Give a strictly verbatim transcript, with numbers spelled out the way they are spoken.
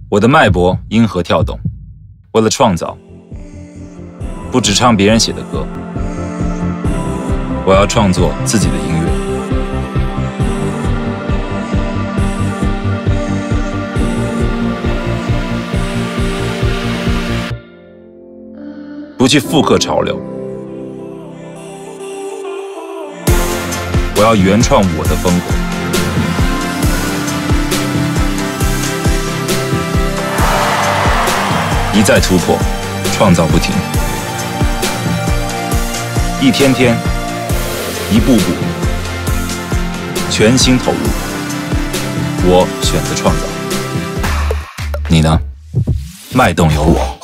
我的脉搏因何跳动？为了创造，不只唱别人写的歌，我要创作自己的音乐。不去复刻潮流，我要原创我的风格。一再突破，创造不停，一天天，一步步，全心投入。我选择创造，你呢？脉动有我。